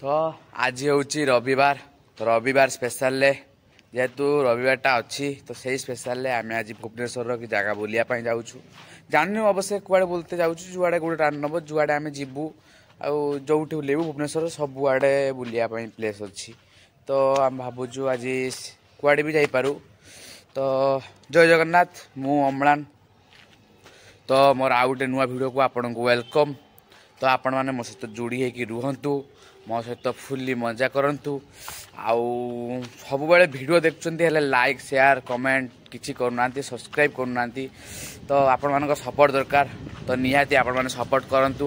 तो आज हूँ रविवार रविवार स्पेशल जेहेतु रविवारटा अच्छी तो सही स्पेशल आम आज भुवनेश्वर की जगह बुलायापी जाऊँ जानू अवश्य कुआड़े बुलते जाऊँ जुआड़े गोटे टाण नब जुआड़े आम जीवु जो ओल्लू भुवनेश्वर सबुआड़े बुलायापी प्लेस अच्छी तो आम भावुँ आज कुआड़े भी जापरू तो जय जगन्नाथ मु अम्लान तो मोर आउ गोटे नुआ भिडियो को आपन को वेलकम तो आपण मैंने मो सहित जोड़ी होकर रुहतु मो सहित फुल्ली मजा करंतु आउ सब बेले वीडियो देखुंती हेले लाइक शेयर कमेंट किसी करूना सब्सक्राइब करूना तो आपण मान सपोर्ट दरकार तो निहाती आपण मैंने सपोर्ट करंतु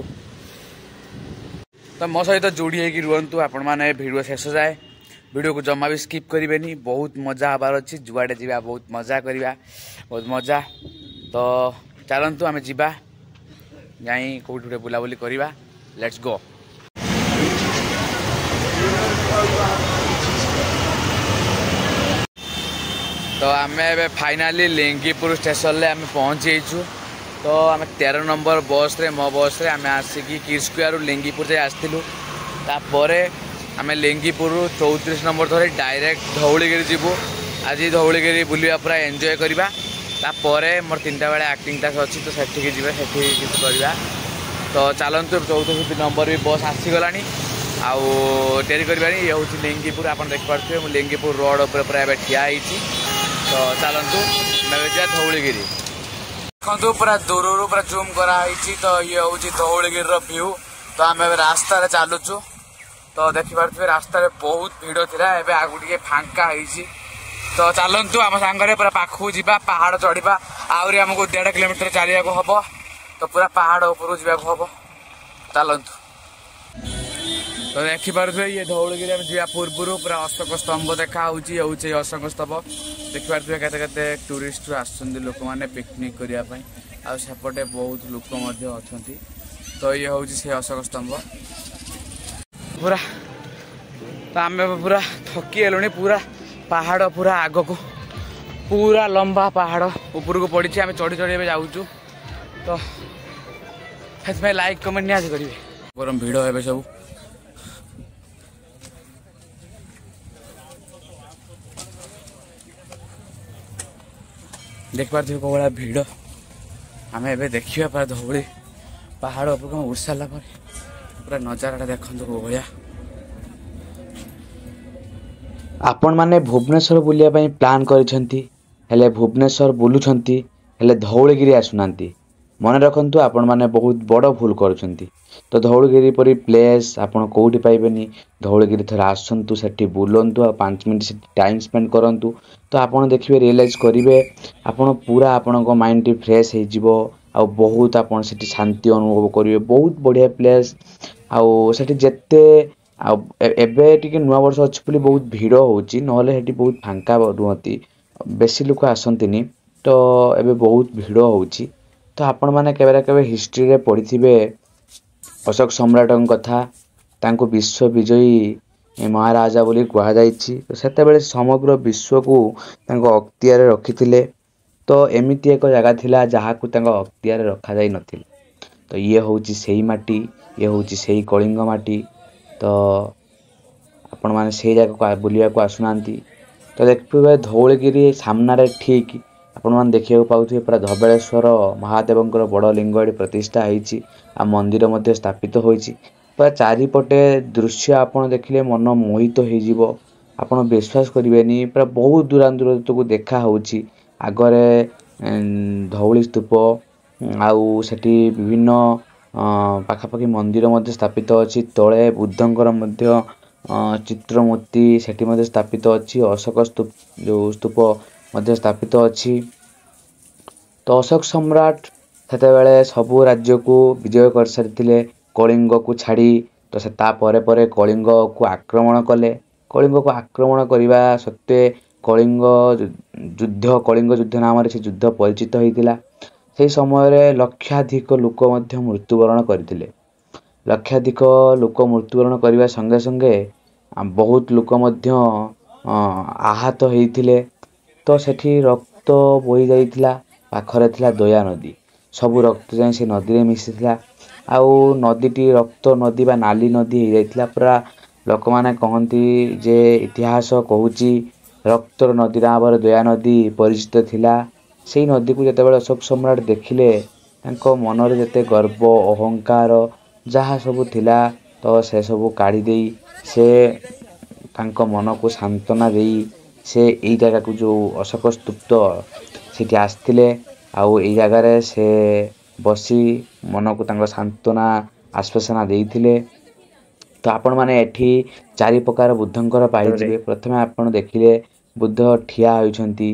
तो मो सहित जोड़ी होकर रुहतु आपण मैंने वीडियो शेष जाए वीडियो को जमा भी स्किप करेंगे बहुत मजा हबार अच्छी जुआड़े जा बहुत मजा करवा बहुत मजा तो चलतु आम जा जाई कौटी गोटे बुलाबुली करवा लेट्स गो। तो आम फाइनाली लिंगीपुर स्टेशन में आम पहुँची तो आम 13 नंबर बस रे मो बस रे आम आसिकी किड स्क्वायर लिंगीपुर जाए आसलु तापर आम लिंगीपुर 34 नंबर धरी डायरेक्ट धौलीगिरी जीवु आज धौलीगिरी बुलिया पूरा एंजॉय करवा तापर मोर 3टा बेले एक्टिंग क्लास अच्छी तो सेठी जी सेठी करवा तो चलतु 34 नंबर भी बस आसीगला आउ डेरी करवानी ये हूँ लिंगीपुर आप देखिपे मुझे लिंगीपुर रोड उपर पूरा ठिया तो चलतु जा धौलीगिरी देखु पूरा दूर पूरा जूम कराई तो ये हूँ धौलीगिरी व्यू तो आम रास्तार चलुचु तो देखिपे रास्तार बहुत भिड़ था एवं आगु टे फांका तो चलतु आम सांगे पूरा पाखु जा पहाड़ चढ़ा आहरी आमको 1.5 किलोमीटर चलिया हम तो पूरा पहाड़ ऊपर जावाक हम चलतु तो देखिपे ये धौलीगिरी आम जा पूर्व पूरा अशोक स्तंभ देखा हूँ अशोक स्तंभ देखिपे केते टूरिस्ट आसुँच लोक मैंने पिकनिक करने आसेपटे बहुत लोक अच्छा तो ये हूँ से अशोक स्तंभ पूरा तो आम पूरा थकी हेलुणी पूरा पहाड़ पूरा आग को पूरा लंबा पहाड़ ऊपर को पड़ी आम चढ़ी चढ़ी जाऊँ तो लाइक कमेंट निहाती करेंगे गरम भिड़ हे सब देखिपे कौ भाया भिड़ आम ए देखा पूरा धौली पहाड़ उपर उड़ सारा पूरा नजारा देखते कौ भाया आपण माने भुवनेश्वर बुलिया पई प्लान करिसेंती हेले भुवनेश्वर बुलुछंती हेले धौलीगिरी आसुनांती मन रखंतु आपण माने बहुत बड़ भूल करुछंती तो धौलीगिरी परी प्लेस आपण कोउठी पाइबेनी धौलीगिरी थरा आसंतु सेठी बुलंतु आ 5 मिनिट से टाइम स्पेंड करंतु तो आपण देखिबे रियलाइज करिवे आपण पूरा आपण को माइंड फ्रेश हे जिवो आ बहुत आपण सेठी शांति अनुभव करिवे बहुत बढ़िया प्लेस आ सेठी जत्ते एबे टिके नुआ वर्ष अच्छी बोली बहुत भिड़ होची नहले हेटी बहुत फांका रुहती बेसी लोक आसंतिनी तो एबे बहुत भिड़ होची तो आपण माने केबे केबे हिस्ट्री रे पढ़िथिबे अशोक सम्राटन कथा तांको विश्व विजयी महाराजा बोली कहा जायछि तो सेते बेले समग्र विश्व को तांको अख्तियार रे रखिथिले तो एमिति एक जगह थिला जहा को तांको अख्तियार रे रखा जाय नथिल तो ये होची सेही माटी ये होची सेही कलिंग माटी तो आपण माने से जगह को बुलिया को आसुनांती तो देखिबे धौलीगिरी सामना ठीक आपण माने देखिया पाउथे पूरा धबलेश्वर महादेवंकर बड़ लिंग प्रतिष्ठा होईची आ मंदिर मध्ये स्थापित होईची पूरा चारिपटे दृश्य आपण देखिले मन मोहित हो जिवो आपण विश्वास करिवेनी पूरा बहुत दूर को देखा होची आगरे धौली स्तूप आउ सेठी विभिन्न पाखापाखि मंदिर मध्ये स्थापित अच्छी तले बुद्धंकर मध्य चित्रमूर्ति सेठी मध्ये स्थापित अच्छी अशोक स्तूप जो स्तूप मध्ये स्थापित अच्छी तो अशोक सम्राट सेते बेले सबु राज्य को विजय कर सारिथिले कलिंग को छाड़ी तो से ता परे परे कलिंग को आक्रमण कले कलिंग को आक्रमण करने सत्वे कलिंग युद्ध नाम से युद्ध परिचित होइतिला से समय लक्षाधिक लोक मृत्युवरण करथिले लक्षाधिक लोक मृत्युवरण करने संगे संगे बहुत लोक आहत होइथिले तो सेठी रक्त बोही जाइथिला पाखरे थिला दया नदी सब रक्त जाई से नदी रे मिसिथिला आउ नदीटी रक्त नदी बा नाली नदी हो जाइथिला पूरा ଲୋକମାନେ କହନ୍ତି ଯେ ଇତିହାସ କହୁଛି ରକ୍ତର ନଦୀ ନାମରେ ଦୟା ନଦୀ ପରିଚିତ ଥିଲା। ସେଇ ନଦୀକୁ ଯେତେବେଳେ ଅଶୋକ ସମ୍ରାଟ ଦେଖିଲେ ତାଙ୍କ ମନରେ ଯେତେ ଗର୍ବ ଅହଙ୍କାର ଯାହା ସବୁ ଥିଲା ତ ସେ ସବୁ କାଢ଼ି ଦେଇ ସେ ତାଙ୍କ ମନକୁ ସାନ୍ତ୍ୱନା ଦେଇ ସେ ଏଇ ଜାଗାକୁ ଯେଉଁ ଅଶୋକ ସ୍ତୂପ ସେଠି ଆସିଥିଲେ। ଆଉ ଏଇ ଜାଗାରେ ସେ ବସି ମନକୁ ତାଙ୍କ ସାନ୍ତ୍ୱନା ଆଶ୍ୱାସନା ଦେଇଥିଲେ। ତ ଆପଣମାନେ ଏଠି ଚାରି ପ୍ରକାର ବୁଦ୍ଧଙ୍କର ପାଇଯିବେ। ପ୍ରଥମେ ଆପଣ ଦେଖିଲେ ବୁଦ୍ଧ ଠିଆ ହୋଇଛନ୍ତି।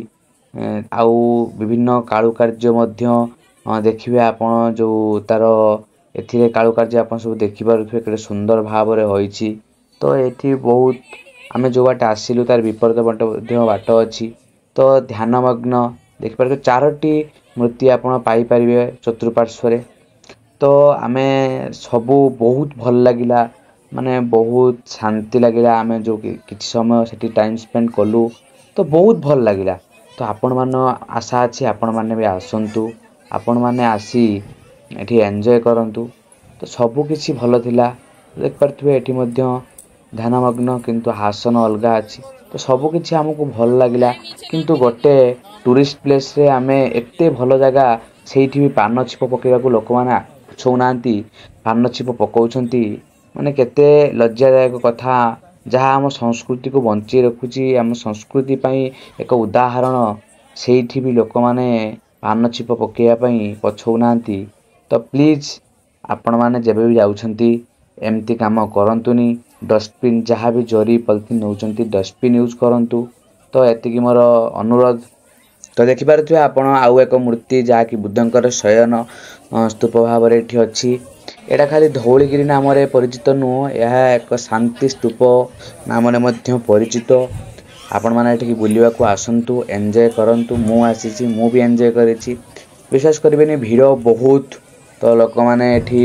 ଆଉ ବିଭିନ୍ନ କାରୁକାର୍ଯ୍ୟ ମଧ୍ୟ ଦେଖିବେ ଆପଣ ଯେଉଁ ତାର ଏଥିରେ କାରୁକାର୍ଯ୍ୟ ଆପଣ ସବୁ ଦେଖିପାରୁଥିବେ କେତେ ସୁନ୍ଦର ଭାବରେ ହୋଇଛି। ତ ଏଠି ବହୁତ ଆମେ ଯେଉଁ ବାଟେ ଆସିଲୁ ତାର ବିପରୀତ ବାଟ ମଧ୍ୟ ବାଟ ଅଛି। ତ ଧ୍ୟାନମଗ୍ନ ଦେଖିପାରୁଥିବେ ଚାରୋଟି ମୂର୍ତ୍ତି ଆପଣ ପାଇପାରିବେ ଚତୁଃପାର୍ଶ୍ୱରେ। ତ ଆମେ ସବୁ ବହୁତ ଭଲ ଲାଗିଲା, ମାନେ ବହୁତ ଶାନ୍ତି ଲାଗିଲା। ଆମେ ଯେଉଁ କିଛି ସମୟ ସେଠି ଟାଇମ୍ ସ୍ପେଣ୍ଡ କଲୁ ତ ବହୁତ ଭଲ ଲାଗିଲା। ତ ଆପଣମାନ ଆଶା ଅଛି ଆପଣମାନେ ବି ଆସନ୍ତୁ, ଆପଣମାନେ ଆସି ଏଠି ଏନ୍ଜୟ କରନ୍ତୁ। ତ ସବୁ କିଛି ଭଲ ଥିଲା। ଦେଖିପାରୁଥିବେ ଏଠି ମଧ୍ୟ ଧ୍ୟାନମଗ୍ନ କିନ୍ତୁ ଆସନ ଅଲଗା ଅଛି। ତ ସବୁ କିଛି ଆମକୁ ଭଲ ଲାଗିଲା। କିନ୍ତୁ ଗୋଟେ ଟୁରିଷ୍ଟ ପ୍ଲେସରେ ଆମେ ଏତେ ଭଲ ଜାଗା ସେଇଠି ବି ପାନ ଛିପ ପକେଇବାକୁ ଲୋକମାନେ ଛଉନାହାନ୍ତି, ପାନ ଛିପ ପକଉଛନ୍ତି। ମାନେ କେତେ ଲଜ୍ଜାଦାୟକ କଥା, ଯାହା ଆମ ସଂସ୍କୃତିକୁ ବଞ୍ଚେଇ ରଖୁଛି। ଆମ ସଂସ୍କୃତି ପାଇଁ ଏକ ଉଦାହରଣ। ସେଇଠି ବି ଲୋକମାନେ ପାନ ଛିପ ପକେଇବା ପାଇଁ ପଛଉନାହାନ୍ତି। ତ ପ୍ଲିଜ୍ ଆପଣମାନେ ଯେବେ ବି ଯାଉଛନ୍ତି ଏମିତି କାମ କରନ୍ତୁନି। ଡଷ୍ଟବିନ୍ ଯାହା ବି ଜରି ପଲିଥିନ୍ ନେଉଛନ୍ତି ଡଷ୍ଟବିନ୍ ୟୁଜ୍ କରନ୍ତୁ। ତ ଏତିକି ମୋର ଅନୁରୋଧ। ତ ଦେଖିପାରୁଥିବେ ଆପଣ ଆଉ ଏକ ମୂର୍ତ୍ତି ଯାହାକି ବୁଦ୍ଧଙ୍କର ଶୟନ ସ୍ତୂପ ଭାବରେ ଏଠି ଅଛି। ଏଇଟା ଖାଲି ଧଉଳିଗିରି ନାମରେ ପରିଚିତ ନୁହଁ, ଏହା ଏକ ଶାନ୍ତି ସ୍ତୂପ ନାମରେ ମଧ୍ୟ ପରିଚିତ। ଆପଣମାନେ ଏଠିକି ବୁଲିବାକୁ ଆସନ୍ତୁ, ଏନ୍ଜୟ କରନ୍ତୁ। ମୁଁ ଆସିଛି, ମୁଁ ବି ଏନ୍ଜୟ କରିଛି। ବିଶ୍ୱାସ କରିବେନି ଭିଡ଼ ବହୁତ। ତ ଲୋକମାନେ ଏଠି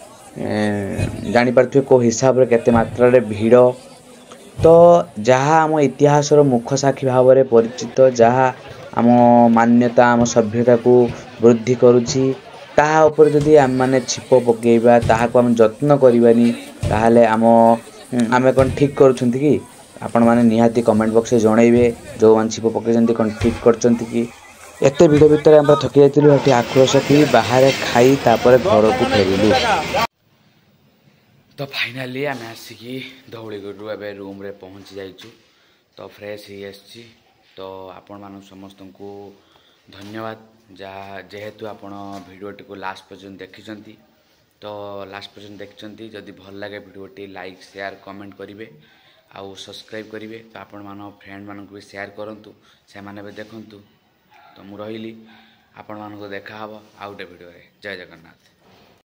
ଜାଣିପାରୁଥିବେ କେଉଁ ହିସାବରେ କେତେ ମାତ୍ରାରେ ଭିଡ଼। ତ ଯାହା ଆମ ଇତିହାସର ମୁଖ ସାକ୍ଷୀ ଭାବରେ ପରିଚିତ, ଯାହା ଆମ ମାନ୍ୟତା ଆମ ସଭ୍ୟତାକୁ ବୃଦ୍ଧି କରୁଛି, ତାହା ଉପରେ ଯଦି ଆମେମାନେ ଛିପ ପକେଇବା, ତାହାକୁ ଆମେ ଯତ୍ନ କରିବାନି, ତାହେଲେ ଆମେ କ'ଣ ଠିକ୍ କରୁଛନ୍ତି କି? ଆପଣମାନେ ନିହାତି କମେଣ୍ଟ ବକ୍ସରେ ଜଣାଇବେ ଯେଉଁମାନେ ଛିପ ପକାଇଛନ୍ତି କ'ଣ ଠିକ୍ କରିଛନ୍ତି କି? ଏତେ ଭିଡ଼ ଭିତରେ ଆମେ ଥକି ଯାଇଥିଲୁ। ଏଠି ଆଖୁ ରସ ପିଇ ବାହାରେ ଖାଇ ତାପରେ ଘରକୁ ଫେରିଲୁ। ତ ଫାଇନାଲି ଆମେ ଆସିକି ଧଉଳିଗିରିରୁ ଏବେ ରୁମ୍ରେ ପହଞ୍ଚି ଯାଇଛୁ। ତ ଫ୍ରେଶ୍ ହେଇ ଆସିଛି। ତ ଆପଣମାନଙ୍କୁ ସମସ୍ତଙ୍କୁ ଧନ୍ୟବାଦ ଯେହେତୁ ଆପଣ ଭିଡ଼ିଓଟିକୁ ଲାଷ୍ଟ ପର୍ଯ୍ୟନ୍ତ ଦେଖିଛନ୍ତି। ତ ଲାଷ୍ଟ ପର୍ଯ୍ୟନ୍ତ ଦେଖିଛନ୍ତି, ଯଦି ଭଲ ଲାଗେ ଭିଡ଼ିଓଟି ଲାଇକ୍ ସେୟାର କମେଣ୍ଟ କରିବେ ଆଉ ସବସ୍କ୍ରାଇବ୍ କରିବେ। ତ ଆପଣମାନଙ୍କ ଫ୍ରେଣ୍ଡମାନଙ୍କୁ ବି ସେୟାର କରନ୍ତୁ, ସେମାନେ ବି ଦେଖନ୍ତୁ। ତ ମୁଁ ରହିଲି, ଆପଣମାନଙ୍କୁ ଦେଖାହେବ ଆଉ ଗୋଟେ ଭିଡ଼ିଓରେ। ଜୟ ଜଗନ୍ନାଥ।